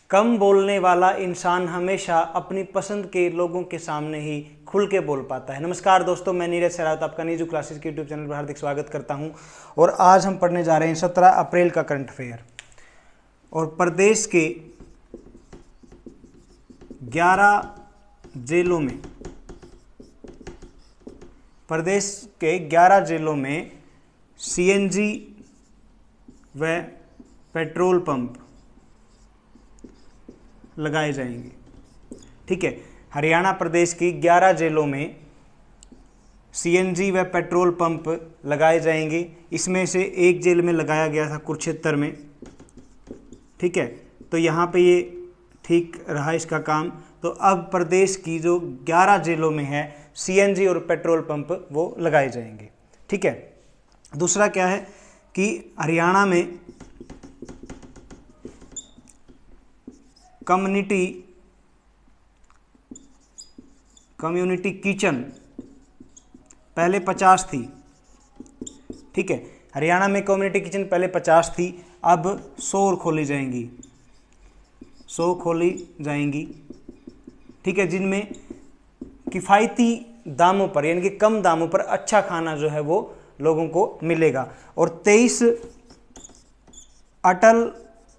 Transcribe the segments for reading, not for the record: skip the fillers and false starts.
कम बोलने वाला इंसान हमेशा अपनी पसंद के लोगों के सामने ही खुल के बोल पाता है। नमस्कार दोस्तों, मैं नीरज सहरावत आपका नीजू क्लासेस के यूट्यूब चैनल पर हार्दिक स्वागत करता हूं। और आज हम पढ़ने जा रहे हैं 17 अप्रैल का करंट अफेयर। और प्रदेश के 11 जेलों में सीएनजी व पेट्रोल पंप लगाए जाएंगे। ठीक है, हरियाणा प्रदेश की 11 जेलों में सीएनजी व पेट्रोल पंप लगाए जाएंगे। इसमें से एक जेल में लगाया गया था कुरुक्षेत्र में। ठीक है, तो यहाँ पे ये ठीक रहा इसका काम। तो अब प्रदेश की जो 11 जेलों में है सीएनजी और पेट्रोल पंप वो लगाए जाएंगे। ठीक है, दूसरा क्या है कि हरियाणा में कम्युनिटी किचन पहले 50 थी। ठीक है, हरियाणा में कम्युनिटी किचन पहले 50 थी, अब 100 और खोली जाएंगी। 100 खोली जाएंगी। ठीक है, जिनमें किफ़ायती दामों पर यानी कि कम दामों पर अच्छा खाना जो है वो लोगों को मिलेगा। और 23 अटल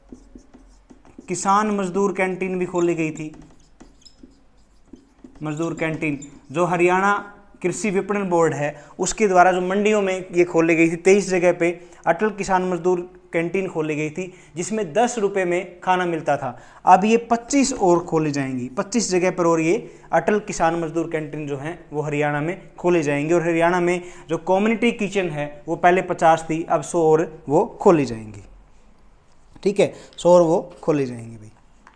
किसान मजदूर कैंटीन भी खोली गई थी। मजदूर कैंटीन जो हरियाणा कृषि विपणन बोर्ड है उसके द्वारा जो मंडियों में ये खोली गई थी, 23 जगह पे अटल किसान मजदूर कैंटीन खोली गई थी, जिसमें 10 रुपये में खाना मिलता था। अब ये 25 और खोली जाएंगी, 25 जगह पर और ये अटल किसान मजदूर कैंटीन जो हैं वो हरियाणा में खोली जाएंगी। और हरियाणा में जो कम्युनिटी किचन है वो पहले 50 थी, अब 100 और वो खोली जाएंगी। ठीक है, 100 और वो खोली जाएंगी भाई।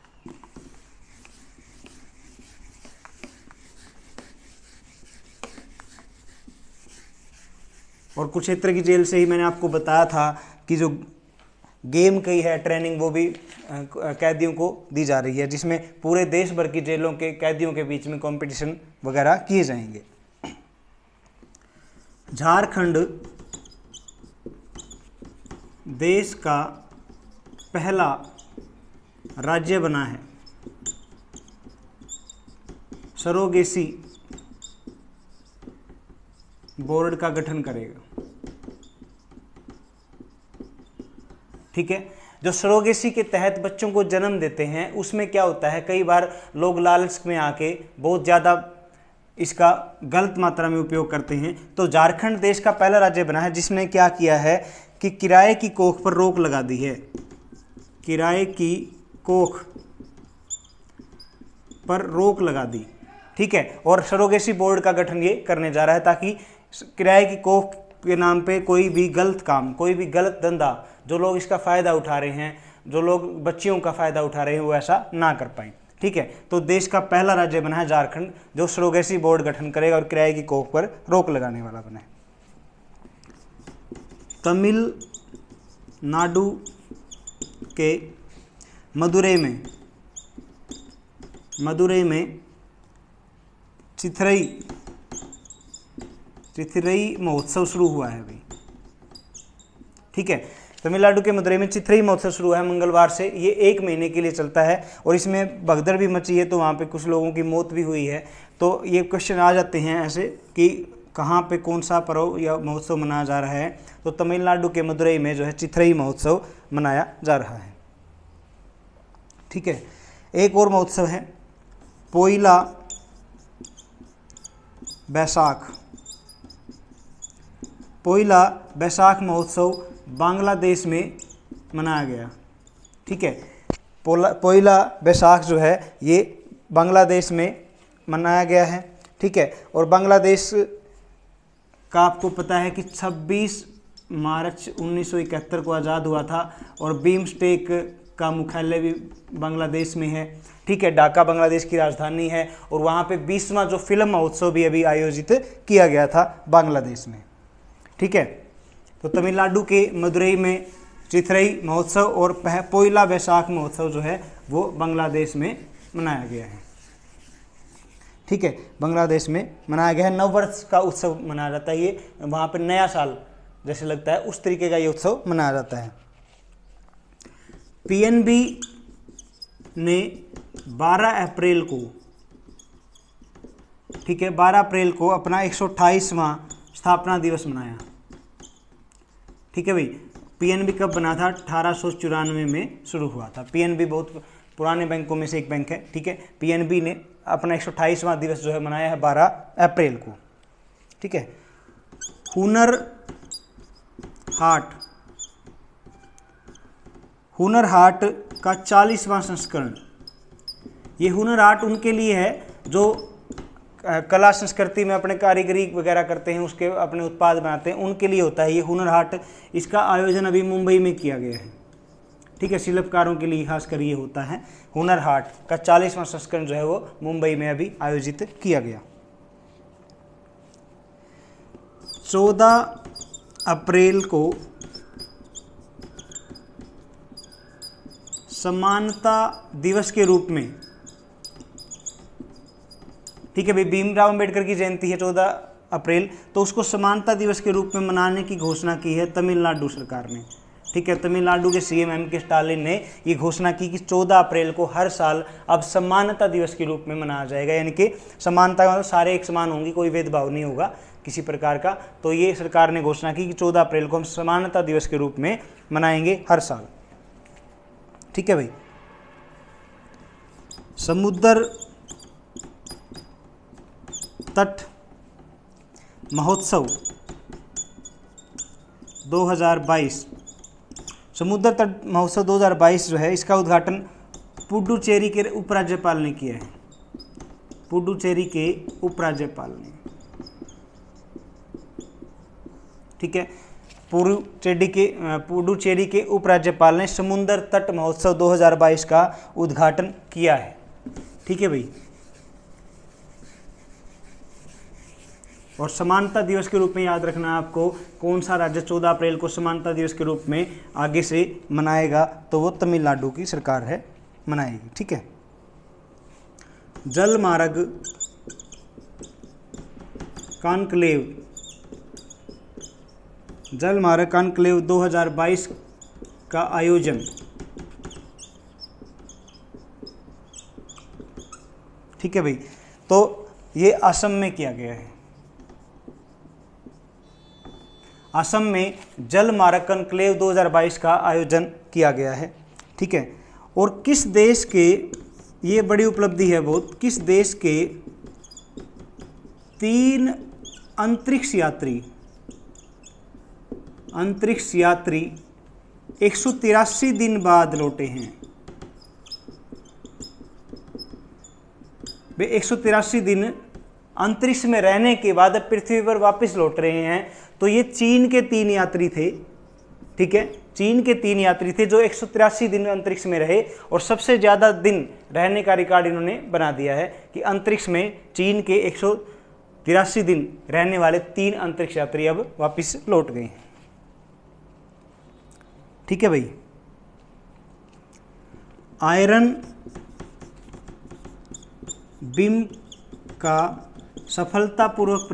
और कुरुक्षेत्र की जेल से ही मैंने आपको बताया था कि जो गेम की है ट्रेनिंग वो भी कैदियों को दी जा रही है, जिसमें पूरे देश भर की जेलों के कैदियों के बीच में कंपटीशन वगैरह किए जाएंगे। झारखंड देश का पहला राज्य बना है सरोगेसी बोर्ड का गठन करेगा। ठीक है, जो सरोगेसी के तहत बच्चों को जन्म देते हैं उसमें क्या होता है, कई बार लोग लालच में आके बहुत ज़्यादा इसका गलत मात्रा में उपयोग करते हैं। तो झारखंड देश का पहला राज्य बना है जिसने क्या किया है कि किराए की कोख पर रोक लगा दी है। किराए की कोख पर रोक लगा दी। ठीक है, और सरोगेसी बोर्ड का गठन ये करने जा रहा है ताकि किराए की कोख के नाम पे कोई भी गलत काम, कोई भी गलत धंधा, जो लोग इसका फ़ायदा उठा रहे हैं, जो लोग बच्चियों का फ़ायदा उठा रहे हैं, वो ऐसा ना कर पाएँ। ठीक है, तो देश का पहला राज्य बना है झारखंड जो सरोगेसी बोर्ड गठन करेगा और किराए की कोख पर रोक लगाने वाला बना है। तमिलनाडु के मदुरई में चिथरई महोत्सव शुरू हुआ है भाई। ठीक है, तमिलनाडु के मदुरई में चिथरई महोत्सव शुरू हुआ है मंगलवार से। ये 1 महीने के लिए चलता है और इसमें भगदड़ भी मची है, तो वहाँ पे कुछ लोगों की मौत भी हुई है। तो ये क्वेश्चन आ जाते हैं ऐसे कि कहाँ पे कौन सा पर्व या महोत्सव मनाया जा रहा है। तो तमिलनाडु के मदुरई में जो है चिथरई महोत्सव मनाया जा रहा है। ठीक है, एक और महोत्सव है पोइला बैसाख। पोइला बैसाख महोत्सव बांग्लादेश में मनाया गया। ठीक है, पोइला बैसाख जो है ये बांग्लादेश में मनाया गया है। ठीक है, और बांग्लादेश का आपको पता है कि 26 मार्च 1971 को आज़ाद हुआ था और बिम्स्टेक का मुख्यालय भी बांग्लादेश में है। ठीक है, ढाका बांग्लादेश की राजधानी है और वहाँ पे 20वां जो फिल्म महोत्सव भी अभी आयोजित किया गया था बांग्लादेश में। ठीक है, तो तमिलनाडु के मदुरई में चिथरई महोत्सव और पोइला बैसाख महोत्सव जो है वो बांग्लादेश में मनाया गया है। ठीक है, बांग्लादेश में मनाया गया है। नववर्ष का उत्सव मनाया जाता है, ये वहाँ पर नया साल जैसे लगता है उस तरीके का ये उत्सव मनाया जाता है। पीएनबी ने 12 अप्रैल को, ठीक है, 12 अप्रैल को अपना 128वां स्थापना दिवस मनाया। ठीक है भाई, पीएनबी कब बना था? 1894 में शुरू हुआ था। पीएनबी बहुत पुराने बैंकों में से एक बैंक है। ठीक है, पीएनबी ने अपना 128वां दिवस जो है मनाया है 12 अप्रैल को। ठीक है, हुनर हाट का 40वां संस्करण। ये हुनर हाट उनके लिए है जो कला संस्कृति में अपने कारीगरी वगैरह करते हैं, उसके अपने उत्पाद बनाते हैं, उनके लिए होता है ये हुनर हाट। इसका आयोजन अभी मुंबई में किया गया है। ठीक है, शिल्पकारों के लिए खासकर ये होता है। हुनर हाट का 40वां संस्करण जो है वो मुंबई में अभी आयोजित किया गया। 14 अप्रैल को समानता दिवस के रूप में, ठीक है भाई, भीमराव अंबेडकर की जयंती है 14 अप्रैल, तो उसको समानता दिवस के रूप में मनाने की घोषणा की है तमिलनाडु सरकार ने। ठीक है, तमिलनाडु के सीएम एम.के. स्टालिन ने ये घोषणा की कि 14 अप्रैल को हर साल अब समानता दिवस के रूप में मनाया जाएगा। यानी कि समानता मतलब सारे एक समान होंगे, कोई भेदभाव नहीं होगा किसी प्रकार का। तो ये सरकार ने घोषणा की कि 14 अप्रैल को हम समानता दिवस के रूप में मनाएंगे हर साल। ठीक है भाई, समुद्र तट महोत्सव 2022, समुद्र तट महोत्सव 2022 जो है, इसका उद्घाटन पुडुचेरी के उपराज्यपाल ने किया है। पुडुचेरी के उपराज्यपाल ने, ठीक है, पुडुचेरी के उपराज्यपाल ने समुद्र तट महोत्सव 2022 का उद्घाटन किया है। ठीक है भाई, और समानता दिवस के रूप में याद रखना है आपको, कौन सा राज्य 14 अप्रैल को समानता दिवस के रूप में आगे से मनाएगा, तो वो तमिलनाडु की सरकार है, मनाएगी। ठीक है, जलमार्ग कॉन्क्लेव 2022 का आयोजन, ठीक है भाई, तो ये असम में किया गया है। असम में जलमार्ग कॉन्क्लेव 2022 का आयोजन किया गया है। ठीक है, और किस देश के, ये बड़ी उपलब्धि है बहुत, किस देश के 3 अंतरिक्ष यात्री 183 दिन बाद लौटे हैं। वे 183 दिन अंतरिक्ष में रहने के बाद पृथ्वी पर वापस लौट रहे हैं। तो ये चीन के 3 यात्री थे। ठीक है, चीन के 3 यात्री थे जो 183 दिन अंतरिक्ष में रहे, और सबसे ज़्यादा दिन रहने का रिकॉर्ड इन्होंने बना दिया है कि अंतरिक्ष में चीन के 183 दिन रहने वाले 3 अंतरिक्ष यात्री अब वापस लौट गए हैं। ठीक है भाई, आयरन बीम का सफलतापूर्वक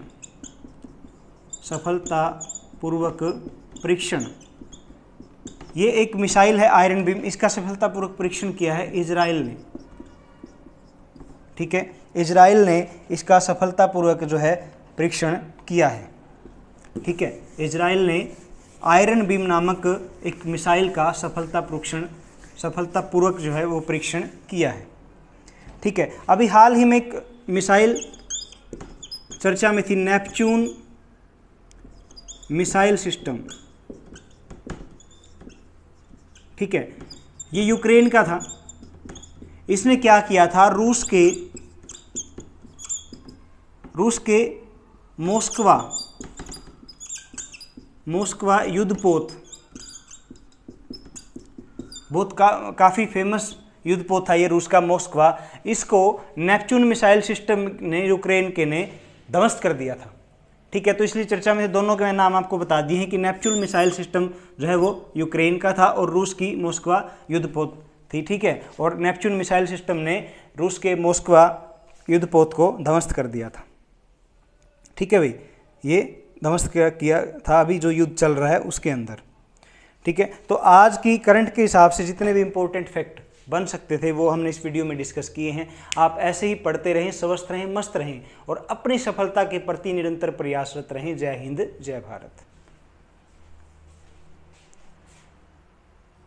परीक्षण, ये एक मिसाइल है आयरन बीम, इसका सफलतापूर्वक परीक्षण किया है इजराइल ने। ठीक है, इजराइल ने इसका सफलतापूर्वक जो है परीक्षण किया है। ठीक है, इजराइल ने आयरन बीम नामक एक मिसाइल का सफलतापूर्वक जो है वो परीक्षण किया है। ठीक है, अभी हाल ही में एक मिसाइल चर्चा में थी, नेपच्यून मिसाइल सिस्टम। ठीक है, ये यूक्रेन का था। इसने क्या किया था, रूस के मोस्कवा युद्धपोत, बहुत काफ़ी फेमस युद्धपोत था ये रूस का मोस्कवा, इसको नेपच्यून मिसाइल सिस्टम ने यूक्रेन के ने ध्वस्त कर दिया था। ठीक है, तो इसलिए चर्चा में दोनों के नाम आपको बता दिए हैं कि नेपच्यून मिसाइल सिस्टम जो है वो यूक्रेन का था और रूस की मोस्कवा युद्धपोत थी। ठीक है, और नेपच्यून मिसाइल सिस्टम ने रूस के मोस्कवा युद्धपोत को ध्वस्त कर दिया था। ठीक है भाई, ये ध्वस्त किया था अभी जो युद्ध चल रहा है उसके अंदर। ठीक है, तो आज की करंट के हिसाब से जितने भी इम्पोर्टेंट फैक्ट बन सकते थे वो हमने इस वीडियो में डिस्कस किए हैं। आप ऐसे ही पढ़ते रहें, स्वस्थ रहें, मस्त रहें और अपनी सफलता के प्रति निरंतर प्रयासरत रहें। जय हिंद, जय भारत।